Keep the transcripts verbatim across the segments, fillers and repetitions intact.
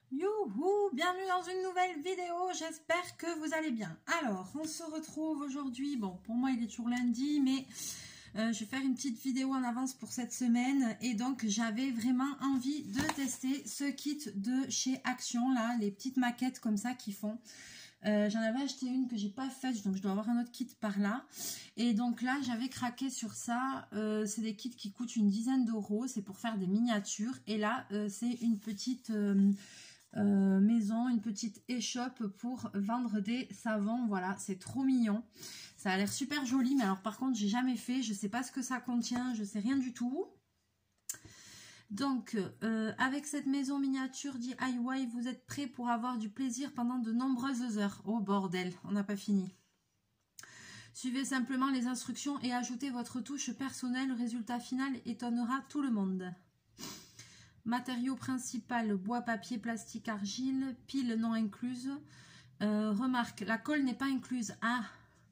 Youhou, bienvenue dans une nouvelle vidéo, j'espère que vous allez bien. Alors, on se retrouve aujourd'hui, bon pour moi il est toujours lundi, mais euh, je vais faire une petite vidéo en avance pour cette semaine. Et donc j'avais vraiment envie de tester ce kit de chez Action, là, les petites maquettes comme ça qu'ils font. Euh, J'en avais acheté une que j'ai pas faite, donc je dois avoir un autre kit par là. Et donc là j'avais craqué sur ça. Euh, c'est des kits qui coûtent une dizaine d'euros, c'est pour faire des miniatures. Et là euh, c'est une petite... Euh, Euh, maison, une petite échoppe pour vendre des savons. Voilà, c'est trop mignon, ça a l'air super joli, mais alors par contre j'ai jamais fait, je sais pas ce que ça contient, je sais rien du tout. Donc euh, avec cette maison miniature D I Y, vous êtes prêts pour avoir du plaisir pendant de nombreuses heures. Oh bordel, on n'a pas fini. Suivez simplement les instructions et ajoutez votre touche personnelle, le résultat final étonnera tout le monde. Matériau principal, bois, papier, plastique, argile, pile non incluse. Euh, remarque, la colle n'est pas incluse. Ah.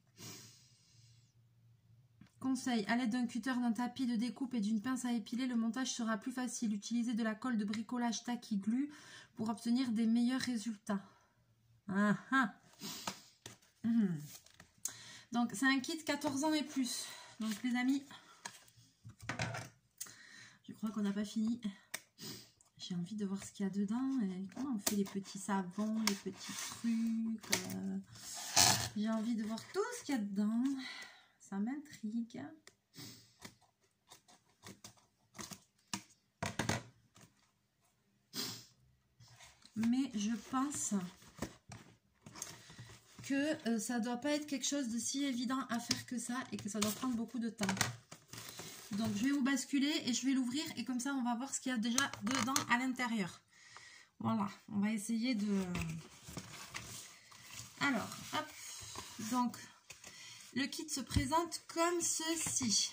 Conseil, à l'aide d'un cutter, d'un tapis de découpe et d'une pince à épiler, le montage sera plus facile. Utilisez de la colle de bricolage Tacky Glue pour obtenir des meilleurs résultats. Ah, ah. Mmh. Donc, c'est un kit quatorze ans et plus. Donc, les amis, je crois qu'on n'a pas fini. J'ai envie de voir ce qu'il y a dedans. Et comment on fait les petits savons, les petits trucs. Euh... J'ai envie de voir tout ce qu'il y a dedans. Ça m'intrigue. Mais je pense que euh, ça ne doit pas être quelque chose de si évident à faire que ça. Et que ça doit prendre beaucoup de temps. Donc je vais vous basculer et je vais l'ouvrir et comme ça on va voir ce qu'il y a déjà dedans à l'intérieur. Voilà, on va essayer de... Alors, hop, donc le kit se présente comme ceci.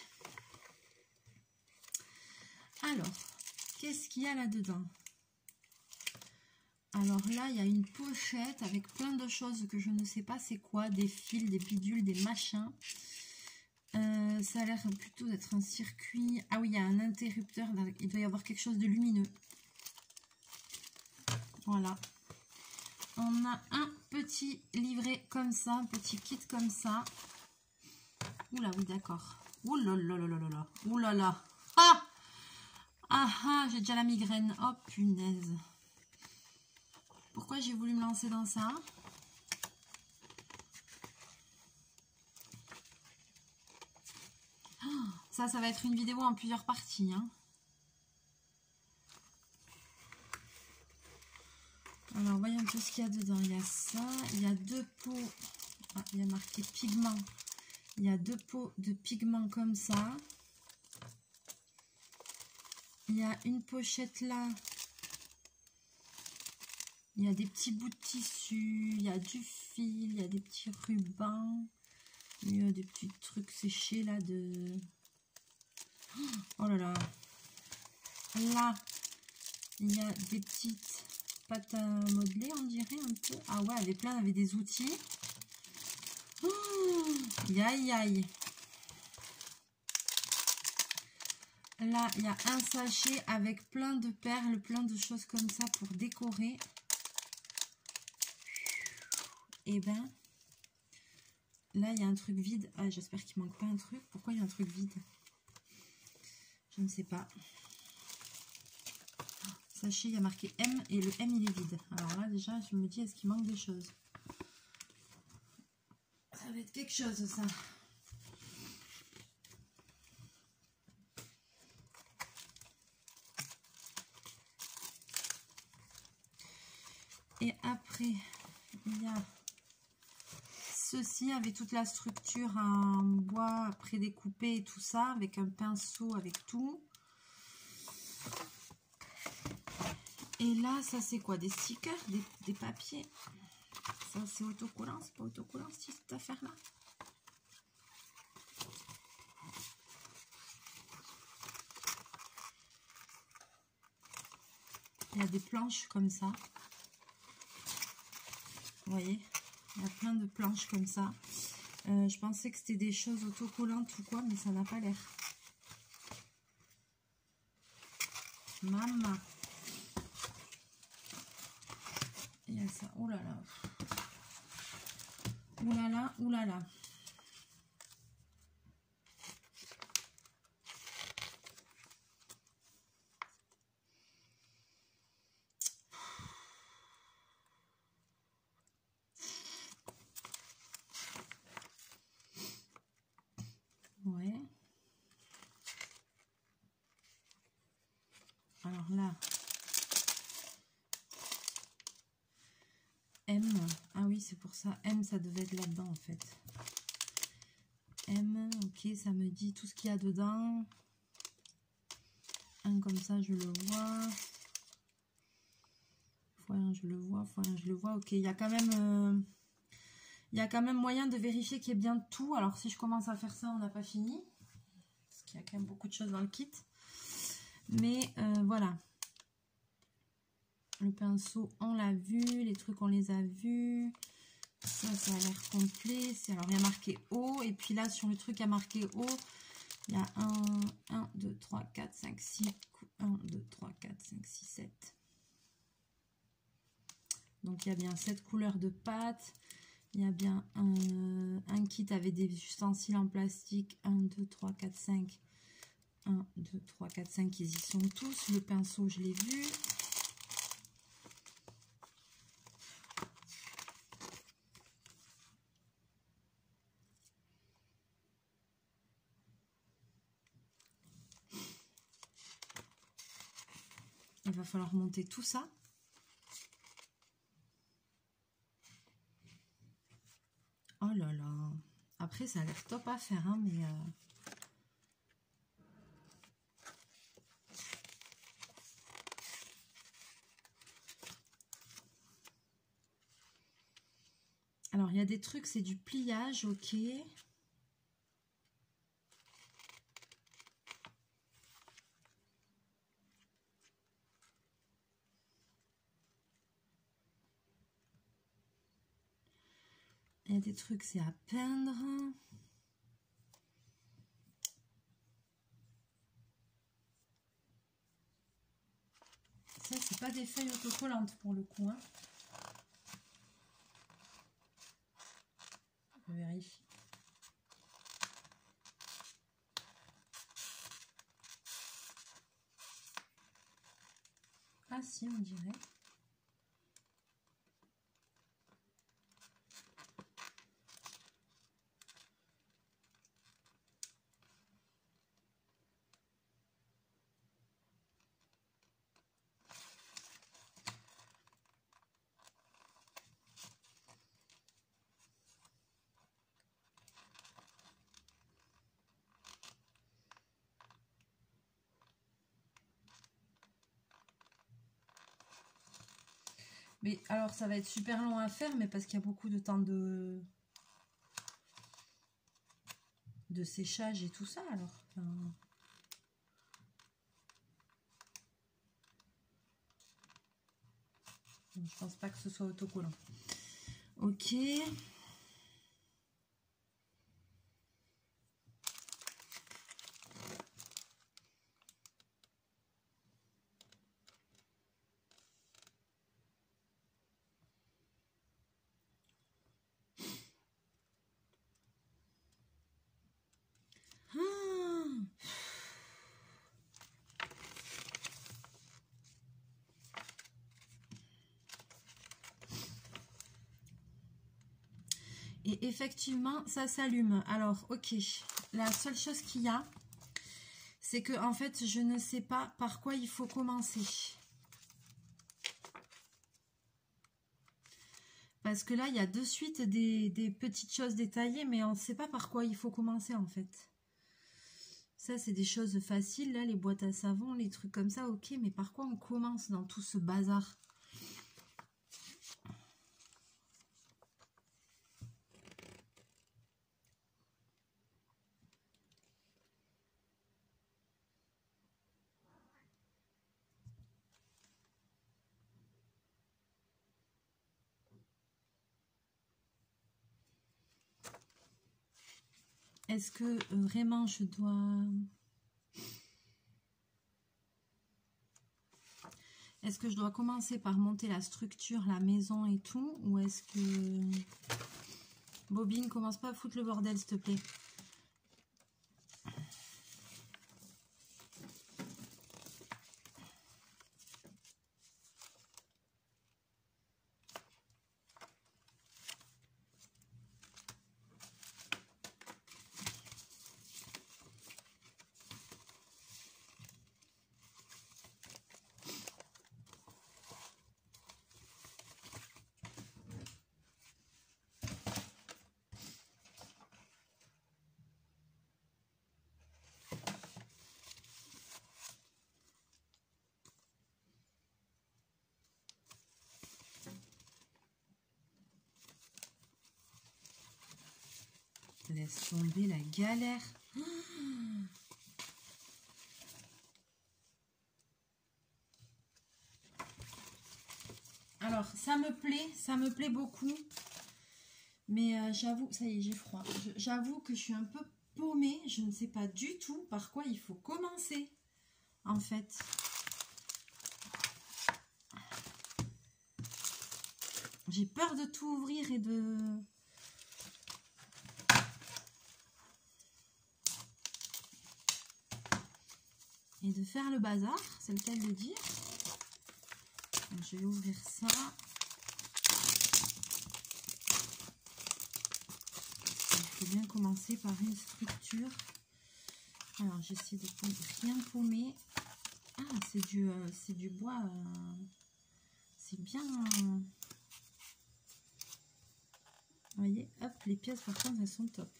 Alors, qu'est-ce qu'il y a là-dedans? Alors là, il y a une pochette avec plein de choses que je ne sais pas c'est quoi, des fils, des bidules, des machins. Euh, ça a l'air plutôt d'être un circuit. Ah oui, il y a un interrupteur. Il doit y avoir quelque chose de lumineux. Voilà. On a un petit livret comme ça, un petit kit comme ça. Oula, oui, d'accord. Oula, là, là, là, là, là. Oula, là. Ah Ah, ah, j'ai déjà la migraine. Oh, punaise. Pourquoi j'ai voulu me lancer dans ça? Ça, ça va être une vidéo en plusieurs parties. Hein. Alors, voyons un peu ce qu'il y a dedans. Il y a ça. Il y a deux pots. Ah, il y a marqué pigments. Il y a deux pots de pigments comme ça. Il y a une pochette là. Il y a des petits bouts de tissu. Il y a du fil. Il y a des petits rubans. Il y a des petits trucs séchés là de... Oh là là. Là, il y a des petites pâtes à modeler, on dirait un peu. Ah ouais, avec plein, avec des outils. Oh, aïe aïe. Là, il y a un sachet avec plein de perles, plein de choses comme ça pour décorer. Et ben, là, il y a un truc vide. Ah, j'espère qu'il manque pas un truc. Pourquoi il y a un truc vide? Je ne sais pas. Sachez, il y a marqué M et le M il est vide. Alors là déjà je me dis est-ce qu'il manque des choses? Ça va être quelque chose ça. Et après il y a ceci avec toute la structure en bois prédécoupé et tout ça, avec un pinceau, avec tout. Et là, ça c'est quoi? Des stickers, des, des papiers. Ça c'est autocollant, c'est pas autocollant cette affaire-là. Il y a des planches comme ça. Vous voyez? Il y a plein de planches comme ça. Euh, je pensais que c'était des choses autocollantes ou quoi, mais ça n'a pas l'air. Maman. bien ça. Oh là là. Oh là là, oh là là. Ouais. Alors là. M. Ah oui, c'est pour ça. M, ça devait être là-dedans, en fait. M, ok, ça me dit tout ce qu'il y a dedans. Un comme ça, je le vois. Voilà, je le vois. Voilà, je le vois. Ok, il y a quand même... Euh, il y a quand même moyen de vérifier qu'il y ait bien tout. Alors, si je commence à faire ça, on n'a pas fini. Parce qu'il y a quand même beaucoup de choses dans le kit. Mais euh, voilà. Le pinceau, on l'a vu. Les trucs, on les a vus. Ça, ça a l'air complet. Alors, il y a marqué O. Et puis là, sur le truc, il y a marqué O. Il y a un, deux, trois, quatre, cinq, six. un, deux, trois, quatre, cinq, six, sept. Donc, il y a bien sept couleurs de pâte. Il y a bien un, un kit avec des ustensiles en plastique. un, deux, trois, quatre, cinq. un, deux, trois, quatre, cinq. Ils y sont tous. Le pinceau, je l'ai vu. Il va falloir monter tout ça. Oh là là. Après, ça a l'air top à faire, hein, mais... Euh... Alors, il y a des trucs, c'est du pliage, ok. Il y a des trucs, c'est à peindre. Ça, c'est pas des feuilles autocollantes pour le coup, hein. Je vérifie. Ah si, on dirait. Mais alors, ça va être super long à faire, mais parce qu'il y a beaucoup de temps de... de séchage et tout ça, alors. Enfin... Je pense pas que ce soit autocollant. Ok. Et effectivement, ça s'allume. Alors, ok. La seule chose qu'il y a, c'est que en fait, je ne sais pas par quoi il faut commencer. Parce que là, il y a de suite des, des petites choses détaillées, mais on ne sait pas par quoi il faut commencer en fait. Ça, c'est des choses faciles, là, les boîtes à savon, les trucs comme ça, ok. Mais par quoi on commence dans tout ce bazar ? Est-ce que euh, vraiment je dois... Est-ce que je dois commencer par monter la structure, la maison et tout, ou est-ce que... Bobine, commence pas à foutre le bordel, s'il te plaît. Laisse tomber la galère. Alors, ça me plaît, ça me plaît beaucoup. Mais euh, j'avoue, ça y est, j'ai froid. J'avoue que je suis un peu paumée. Je ne sais pas du tout par quoi il faut commencer, en fait. J'ai peur de tout ouvrir et de... Et de faire le bazar, c'est le cas de le dire. Donc, je vais ouvrir ça. Il faut bien commencer par une structure. Alors, j'essaie de rien paumer. Ah, c'est du, euh, c'est du bois. Euh, c'est bien... Euh, vous voyez, hop, les pièces par contre, elles sont top.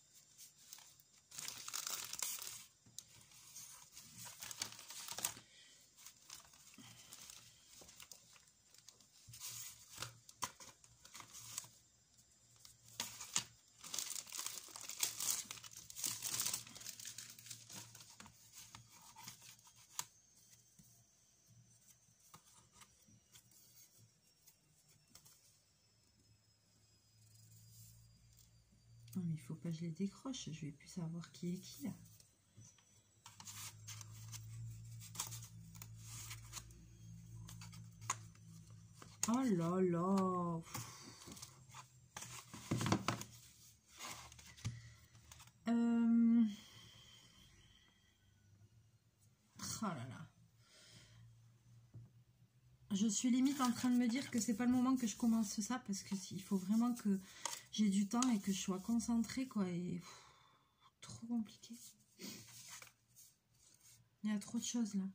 Non, mais il faut pas que je les décroche, je vais plus savoir qui est qui là. Oh là là. Euh... Oh là là. Je suis limite en train de me dire que c'est pas le moment que je commence ça parce que il faut vraiment que j'ai du temps et que je sois concentrée quoi. Et pff, trop compliqué. Il y a trop de choses là.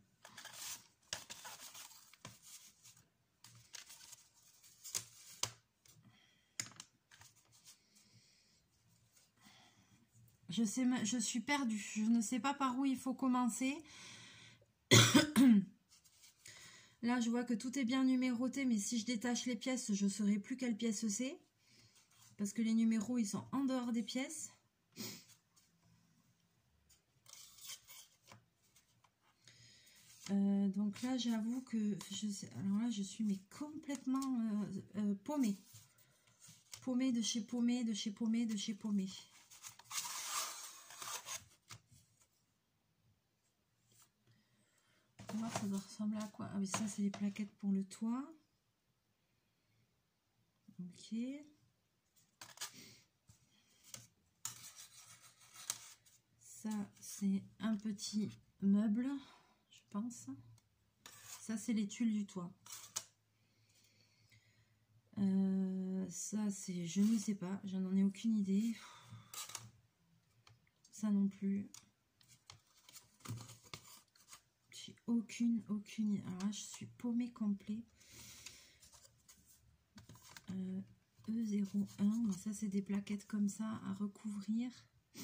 Je sais, je suis perdue. Je ne sais pas par où il faut commencer. Là, je vois que tout est bien numéroté, mais si je détache les pièces, je ne saurai plus quelle pièce c'est. Parce que les numéros, ils sont en dehors des pièces. Euh, donc là, j'avoue que... Je sais, alors là, je suis mais complètement euh, euh, paumée. Paumée de chez paumée, de chez paumée, de chez paumée. Ça doit ressembler à quoi? Ah oui, ça c'est les plaquettes pour le toit. Ok. Ça c'est un petit meuble, je pense. Ça c'est les tuiles du toit. Euh, ça c'est, je ne sais pas, je n'en ai aucune idée. Ça non plus. J'ai aucune, aucune. Alors là, je suis paumée complet. Euh, E zéro un, ça c'est des plaquettes comme ça à recouvrir.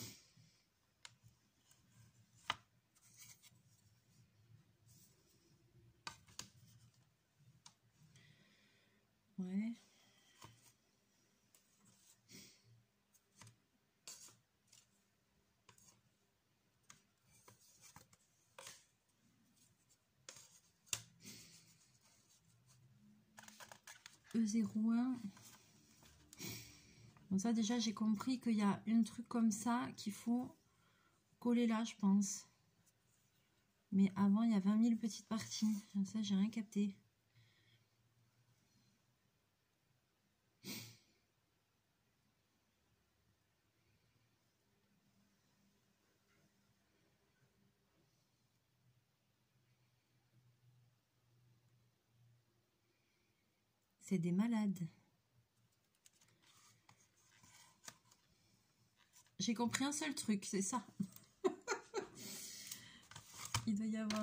Ouais. E zéro un. Bon, ça déjà j'ai compris qu'il y a un truc comme ça qu'il faut coller là, je pense. Mais avant, il y a vingt mille petites parties. Ça, j'ai rien capté. C'est des malades. J'ai compris un seul truc, c'est ça. Il doit y avoir...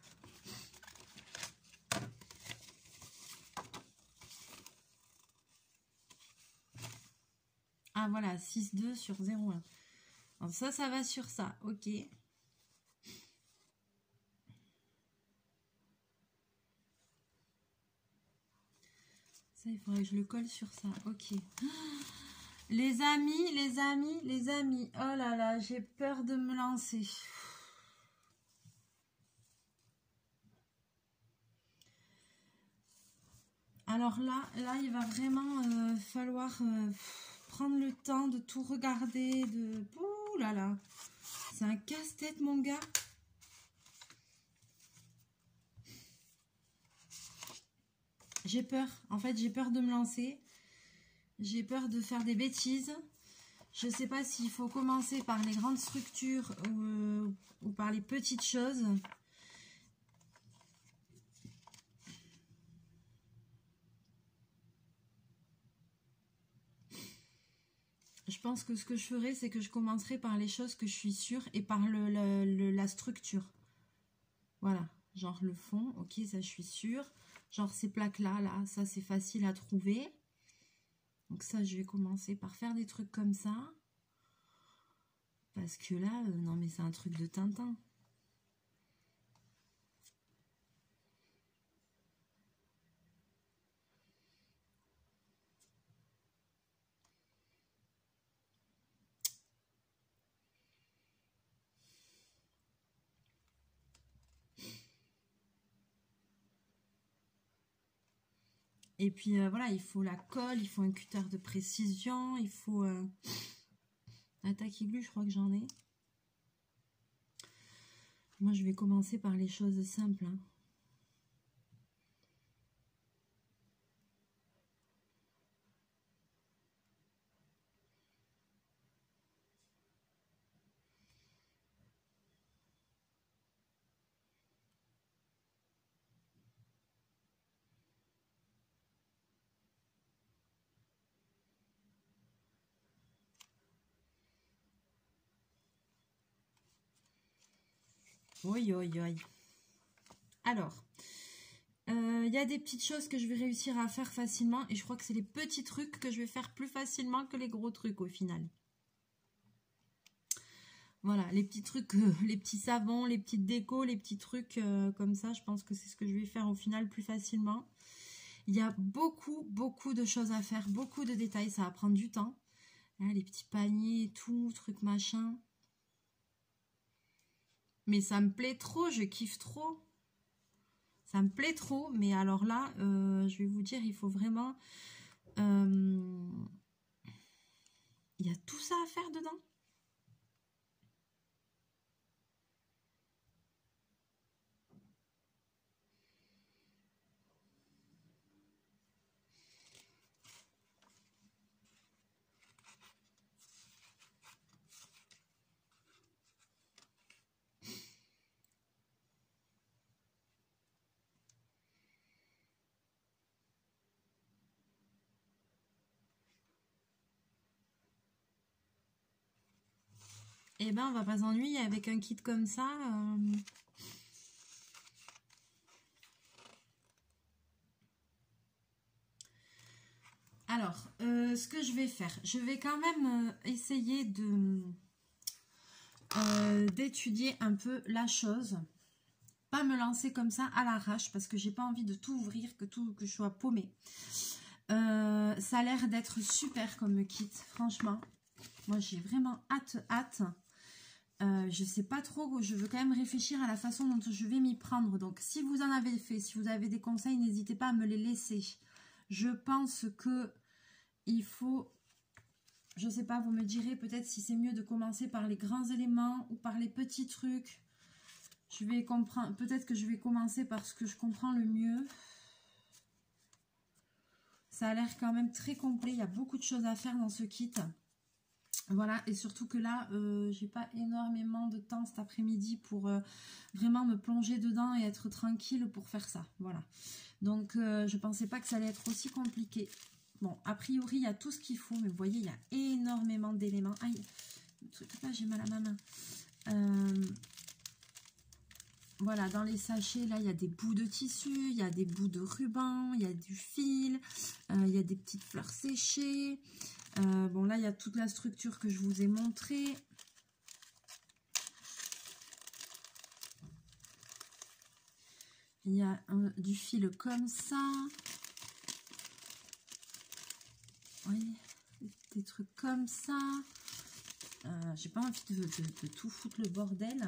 Ah voilà, six deux sur zéro un. Alors ça, ça va sur ça, ok. Ça, il faudrait que je le colle sur ça, ok. Les amis, les amis, les amis. Oh là là, j'ai peur de me lancer. Alors là, là, il va vraiment euh, falloir euh, prendre le temps de tout regarder. De... Ouh là là. C'est un casse-tête, mon gars. J'ai peur. En fait, j'ai peur de me lancer. J'ai peur de faire des bêtises. Je ne sais pas s'il faut commencer par les grandes structures ou, euh, ou par les petites choses. Je pense que ce que je ferai, c'est que je commencerai par les choses que je suis sûre et par le, le, le, la structure. Voilà, genre le fond, ok, ça je suis sûre. Genre ces plaques-là, là, ça c'est facile à trouver. Donc ça, je vais commencer par faire des trucs comme ça. Parce que là, euh, non mais c'est un truc de Tintin. Et puis euh, voilà, il faut la colle, il faut un cutter de précision, il faut euh, un taquiglu, je crois que j'en ai. Moi, je vais commencer par les choses simples. Hein. Oui, oui, oui. Alors, il euh, y a des petites choses que je vais réussir à faire facilement. Et je crois que c'est les petits trucs que je vais faire plus facilement que les gros trucs au final. Voilà, les petits trucs, euh, les petits savons, les petites décos, les petits trucs euh, comme ça. Je pense que c'est ce que je vais faire au final plus facilement. Il y a beaucoup, beaucoup de choses à faire. Beaucoup de détails. Ça va prendre du temps. Hein, les petits paniers et tout, trucs machin. Mais ça me plaît trop, je kiffe trop. Ça me plaît trop, mais alors là, euh, je vais vous dire, il faut vraiment... Euh, il y a tout ça à faire dedans. Eh ben, on va pas s'ennuyer avec un kit comme ça. Euh... Alors, euh, ce que je vais faire, je vais quand même euh, essayer de euh, d'étudier un peu la chose. Pas me lancer comme ça à l'arrache parce que j'ai pas envie de tout ouvrir, que tout que je sois paumée. Euh, ça a l'air d'être super comme kit, franchement. Moi, j'ai vraiment hâte, hâte. Euh, je sais pas trop, je veux quand même réfléchir à la façon dont je vais m'y prendre. Donc, si vous en avez fait, si vous avez des conseils, n'hésitez pas à me les laisser. Je pense que il faut, je sais pas, vous me direz peut-être si c'est mieux de commencer par les grands éléments ou par les petits trucs. Je vais comprendre, peut-être que je vais commencer par ce que je comprends le mieux. Ça a l'air quand même très complet. Il y a beaucoup de choses à faire dans ce kit. Voilà, et surtout que là, euh, j'ai pas énormément de temps cet après-midi pour euh, vraiment me plonger dedans et être tranquille pour faire ça. Voilà. Donc, euh, je pensais pas que ça allait être aussi compliqué. Bon, a priori, il y a tout ce qu'il faut, mais vous voyez, il y a énormément d'éléments. Aïe, le truc là, j'ai mal à ma main. Euh, voilà, dans les sachets, là, il y a des bouts de tissu, il y a des bouts de ruban, il y a du fil, euh, il y a des petites fleurs séchées. Euh, bon, là, il y a toute la structure que je vous ai montrée. Il y a un, du fil comme ça. Oui, des trucs comme ça. Euh, j'ai pas envie de, de, de tout foutre le bordel.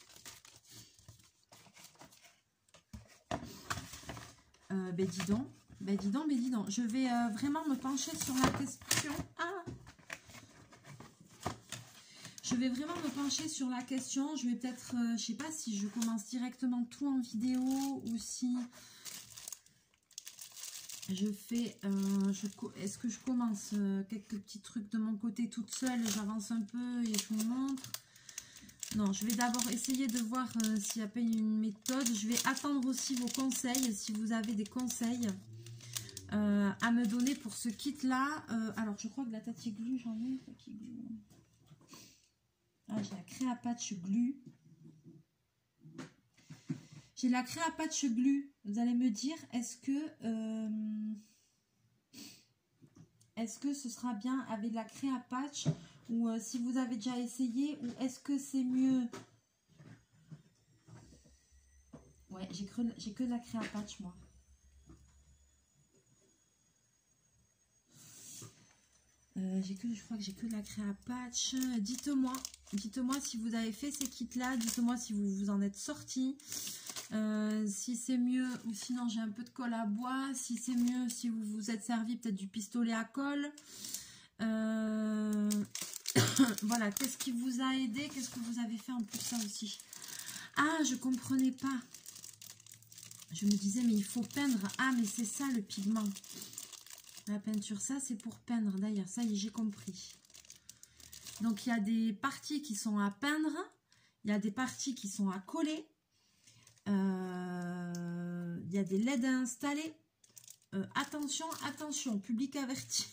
Euh, ben dis donc, ben dis donc, ben dis donc. Je vais euh, vraiment me pencher sur la question. Ah, je vais vraiment me pencher sur la question. Je vais peut-être, euh, je sais pas si je commence directement tout en vidéo ou si je fais, euh, je, est-ce que je commence euh, quelques petits trucs de mon côté toute seule, j'avance un peu et je vous montre. Non, je vais d'abord essayer de voir euh, s'il n'y a pas une méthode. Je vais attendre aussi vos conseils, si vous avez des conseils euh, à me donner pour ce kit-là. Euh, alors, je crois que la Tati Glue, j'en ai une Tati Glue. Ah, j'ai la Créa Patch Glue. J'ai la Créa Patch Glue. Vous allez me dire, est-ce que... Euh, est-ce que ce sera bien avec la Créa Patch ou euh, si vous avez déjà essayé, ou est-ce que c'est mieux? Ouais, j'ai que, j'ai que de la Créa Patch, moi. Euh, j'ai que, je crois que j'ai que de la Créa Patch. Dites-moi, dites-moi si vous avez fait ces kits-là. Dites-moi si vous vous en êtes sortis. Euh, si c'est mieux, ou sinon j'ai un peu de colle à bois. Si c'est mieux, si vous vous êtes servi peut-être du pistolet à colle. Euh... Voilà, qu'est-ce qui vous a aidé? Qu'est-ce que vous avez fait en plus ça aussi? Ah, je comprenais pas. Je me disais, mais il faut peindre. Ah, mais c'est ça le pigment. La peinture, ça c'est pour peindre. D'ailleurs, ça y est, j'ai compris. Donc, il y a des parties qui sont à peindre. Il y a des parties qui sont à coller. Euh, il y a des L E D à installer. Euh, attention, attention, public averti.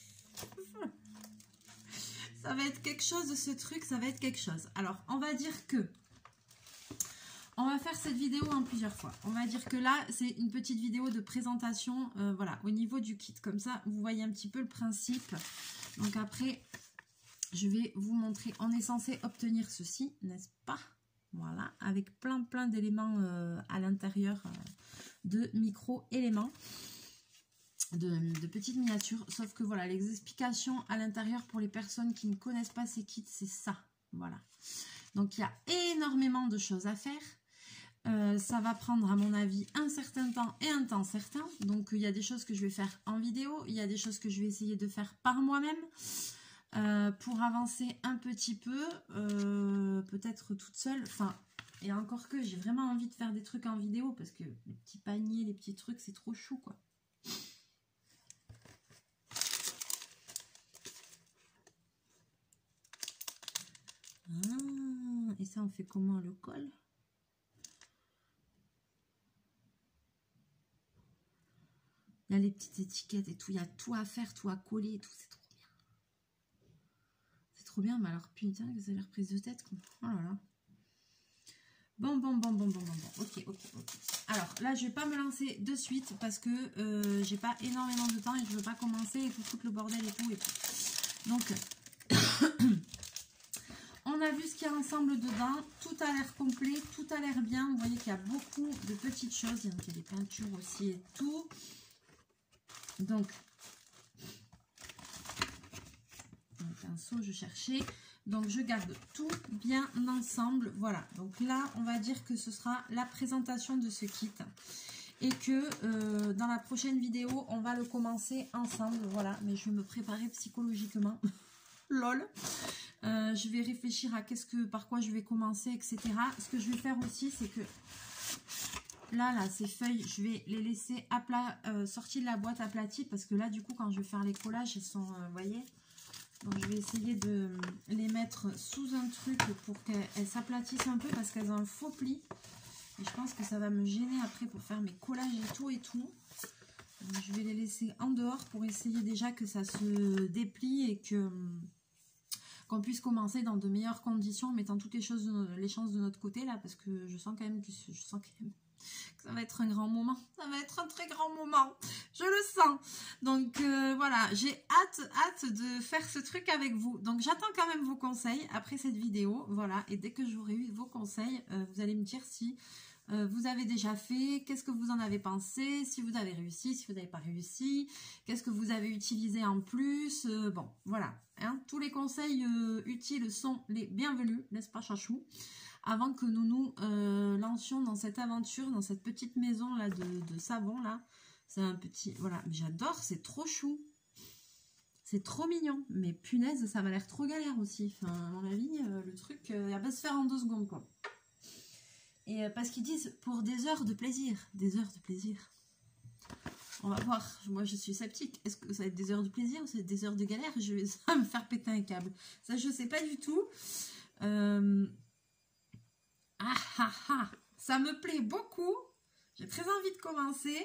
Ça va être quelque chose de ce truc, ça va être quelque chose. Alors, on va dire que... On va faire cette vidéo en plusieurs fois. On va dire que là, c'est une petite vidéo de présentation, euh, voilà, au niveau du kit. Comme ça, vous voyez un petit peu le principe. Donc après, je vais vous montrer. On est censé obtenir ceci, n'est-ce pas? Voilà, avec plein plein d'éléments euh, à l'intérieur euh, de micro-éléments. De, de petites miniatures, sauf que voilà, les explications à l'intérieur pour les personnes qui ne connaissent pas ces kits, c'est ça, voilà. Donc il y a énormément de choses à faire. Euh, ça va prendre à mon avis un certain temps et un temps certain. Donc il y a des choses que je vais faire en vidéo, il y a des choses que je vais essayer de faire par moi-même euh, pour avancer un petit peu, euh, peut-être toute seule. Enfin, et encore que j'ai vraiment envie de faire des trucs en vidéo parce que les petits paniers, les petits trucs, c'est trop chou quoi. Ah, et ça, on fait comment le col? Il y a les petites étiquettes et tout. Il y a tout à faire, tout à coller et tout. C'est trop bien. C'est trop bien. Mais alors, putain, que ça a l'air prise de tête, quoi. Oh là là. Bon, bon, bon, bon, bon, bon, bon. Ok, ok, ok. Alors, là, je vais pas me lancer de suite parce que euh, j'ai pas énormément de temps et je veux pas commencer et tout foutre le bordel et tout et tout. Donc... On a vu ce qu'il y a ensemble dedans, tout a l'air complet, tout a l'air bien. Vous voyez qu'il y a beaucoup de petites choses, il y a des peintures aussi et tout. Donc, un pinceau, je cherchais. Donc, je garde tout bien ensemble. Voilà, donc là, on va dire que ce sera la présentation de ce kit. Et que euh, dans la prochaine vidéo, on va le commencer ensemble. Voilà, mais je vais me préparer psychologiquement. Lol. Euh, je vais réfléchir à qu'est-ce que, par quoi je vais commencer, et cetera. Ce que je vais faire aussi, c'est que là, là, ces feuilles, je vais les laisser à plat, euh, sorties de la boîte aplatie, parce que là, du coup, quand je vais faire les collages, elles sont, euh, vous voyez. Donc, je vais essayer de les mettre sous un truc pour qu'elles s'aplatissent un peu, parce qu'elles ont un faux pli. Et je pense que ça va me gêner après pour faire mes collages et tout et tout. Donc, je vais les laisser en dehors pour essayer déjà que ça se déplie et que qu'on puisse commencer dans de meilleures conditions en mettant toutes les choses, les chances de notre côté là, parce que je sens quand même que je sens quand même que ça va être un grand moment. Ça va être un très grand moment. Je le sens. Donc euh, voilà, j'ai hâte, hâte de faire ce truc avec vous. Donc j'attends quand même vos conseils après cette vidéo. Voilà, et dès que j'aurai eu vos conseils, euh, vous allez me dire si Euh, vous avez déjà fait, qu'est-ce que vous en avez pensé, si vous avez réussi, si vous n'avez pas réussi, qu'est-ce que vous avez utilisé en plus, euh, bon, voilà, hein, tous les conseils euh, utiles sont les bienvenus, n'est-ce pas chachou, avant que nous nous euh, lancions dans cette aventure, dans cette petite maison là de, de savon là, c'est un petit, voilà, j'adore, c'est trop chou, c'est trop mignon, mais punaise, ça m'a l'air trop galère aussi, enfin, à mon avis, euh, le truc, euh, il va pas se faire en deux secondes quoi. Et parce qu'ils disent pour des heures de plaisir, des heures de plaisir. On va voir, moi je suis sceptique. Est-ce que ça va être des heures de plaisir ou ça va être des heures de galère? Je vais ça va me faire péter un câble. Ça je sais pas du tout. Euh... Ah ah ah, ça me plaît beaucoup. J'ai très envie de commencer.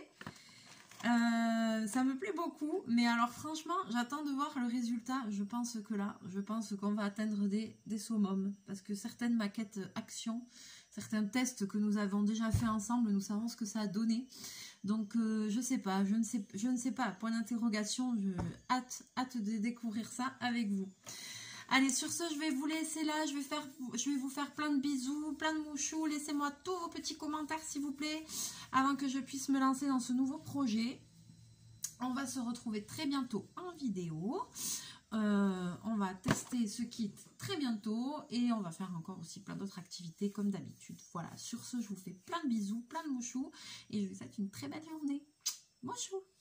Euh, ça me plaît beaucoup. Mais alors franchement, j'attends de voir le résultat. Je pense que là, je pense qu'on va atteindre des, des summums. Parce que certaines maquettes action... Certains tests que nous avons déjà fait ensemble, nous savons ce que ça a donné. Donc, euh, je sais pas, je ne sais, je ne sais pas. Point d'interrogation, je hâte, hâte de découvrir ça avec vous. Allez, sur ce, je vais vous laisser là. Je vais, faire, je vais vous faire plein de bisous, plein de mouchous. Laissez-moi tous vos petits commentaires, s'il vous plaît, avant que je puisse me lancer dans ce nouveau projet. On va se retrouver très bientôt en vidéo. Euh, on va tester ce kit très bientôt et on va faire encore aussi plein d'autres activités comme d'habitude. Voilà, sur ce, je vous fais plein de bisous, plein de mouchous et je vous souhaite une très belle journée. Mouchou!